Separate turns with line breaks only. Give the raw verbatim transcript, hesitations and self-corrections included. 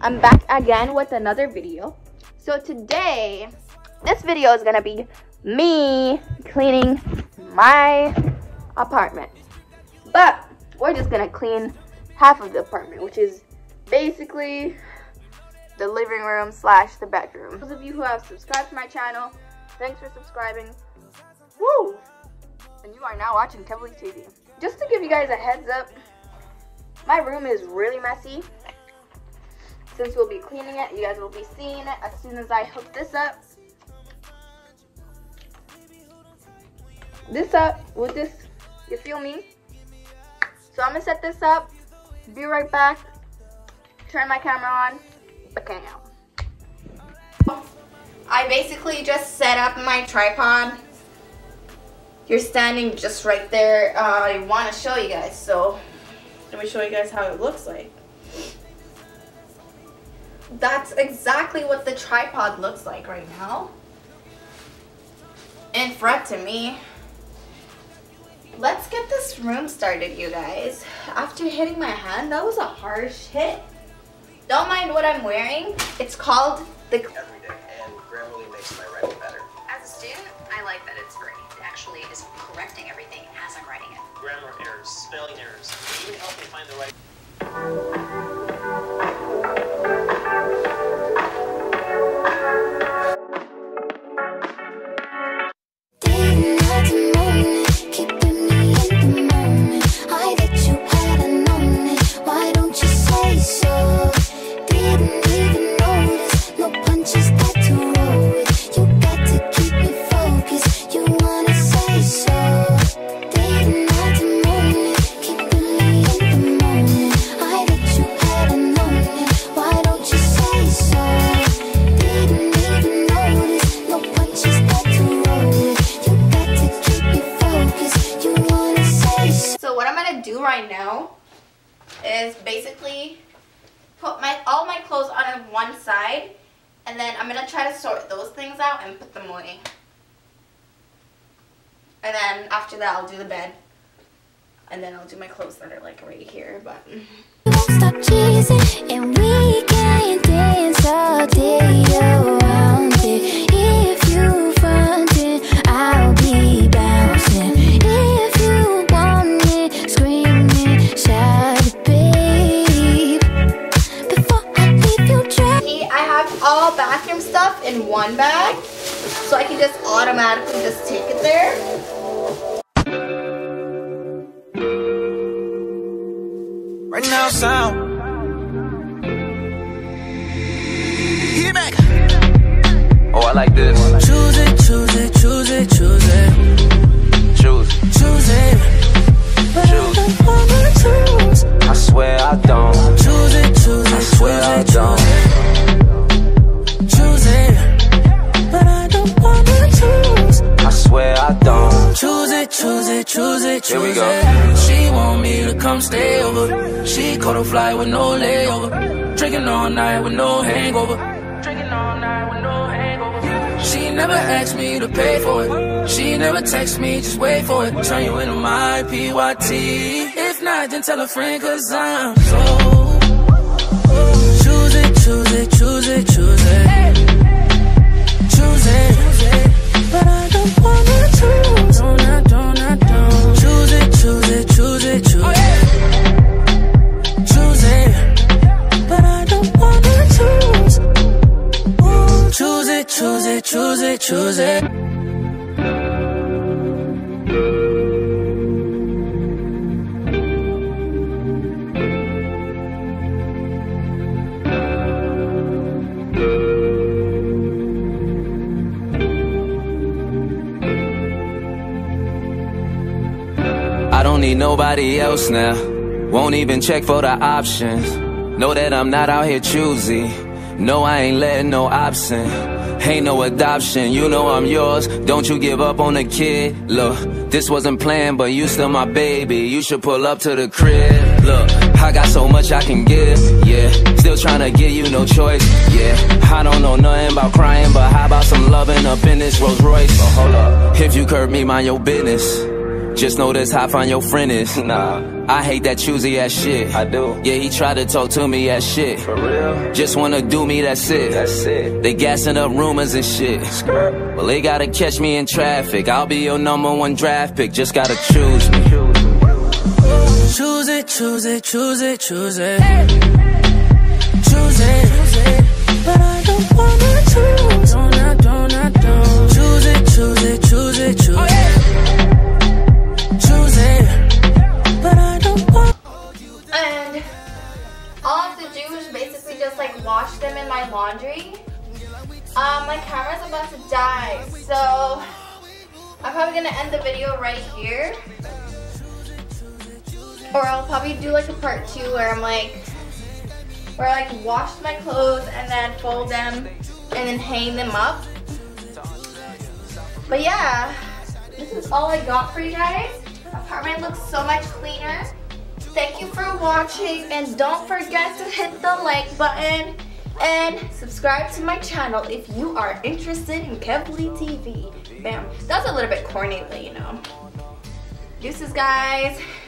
I'm back again with another video. So today, this video is gonna be me cleaning my apartment. But we're just gonna clean half of the apartment, which is basically the living room slash the bedroom. Those of you who have subscribed to my channel, thanks for subscribing. Woo! And you are now watching Kevly T V. Just to give you guys a heads up, my room is really messy. Since we'll be cleaning it, you guys will be seeing it as soon as I hook this up. This up with this, you feel me? So I'm gonna set this up, be right back, turn my camera on, okay now. I basically just set up my tripod. You're standing just right there. Uh, I want to show you guys, so let me show you guys how it looks like. That's exactly what the tripod looks like right now. In front to me. Let's get this room started, you guys. After hitting my hand, that was a harsh hit. Don't mind what I'm wearing. It's called the...
Every day, and Grammarly makes my writing better.
As a student, I like that it's free. It actually is correcting everything as I'm writing it.
Grammar errors, spelling errors, even help me find the right...
right now is basically put my all my clothes on one side, and then I'm gonna try to sort those things out and put them away. And then after that I'll do the bed, and then I'll do my clothes that are like right here. But
stop chasing, and we can dance all day around it. If you front it, I'll be bouncing. If you want it, scream it, shout it, babe. Before I leave you dry.
I have all bathroom stuff in one bag, so I can just automatically just take it there.
Right now, sound. Get back.
Oh, I like this.
Choose it, choose it, choose it, choose it.
Choose.
Choose it. But
Choose.
I don't wanna choose.
I swear I don't.
Choose it, choose it,
I swear I
choose
don't.
it. Choose it. But I don't wanna choose.
I swear I don't.
Choose it, choose it, choose it, choose
Here we go.
it. She want me to come stay over. She caught a flight with no layover. Drinking all night with no hangover. Drinking all night with no hangover. She never asked me to pay for it. She never text me, just wait for it. Turn you into my P Y T. If not, then tell a friend, cause I'm so. Choose it, choose it, choose it, choose it. Choose it. But I don't wanna choose. Don't, I don't, I don't. Choose it, choose it, choose it, choose it. Choose it. But I don't wanna choose. Ooh, choose it, choose it, choose it, choose it.
I don't need nobody else now. Won't even check for the options. Know that I'm not out here choosy. No, I ain't letting no option. Ain't no adoption, you know I'm yours. Don't you give up on the kid. Look, this wasn't planned, but you still my baby. You should pull up to the crib. Look, I got so much I can give. Yeah, still trying to give you no choice. Yeah, I don't know nothing about crying, but how about some loving up in this Rolls Royce? So hold up, if you curb me, mind your business. Just know this how fine your friend is. Nah, I hate that choosy ass shit. I do. Yeah, he tried to talk to me as shit. For real? Just wanna do me, that's it. That's it. They gassing up rumors and shit. Skirt. Well, they gotta catch me in traffic. I'll be your number one draft pick. Just gotta choose me.
Choose it, choose it, choose it, choose it. Choose it. But I don't wanna choose. Don't I, don't I, don't. Choose it, choose it, choose it, choose it. Choose it. But I don't want.
And all I have to do is basically just like wash them in my laundry. Um, my camera's about to die, so I'm probably gonna end the video right here. Or I'll probably do like a part two where I'm like, where I like wash my clothes and then fold them and then hang them up. But yeah, this is all I got for you guys. My apartment looks so much cleaner. Thank you for watching, and don't forget to hit the like button and subscribe to my channel if you are interested in Kevly T V. Bam. That's a little bit corny, but you know. Deuces, guys.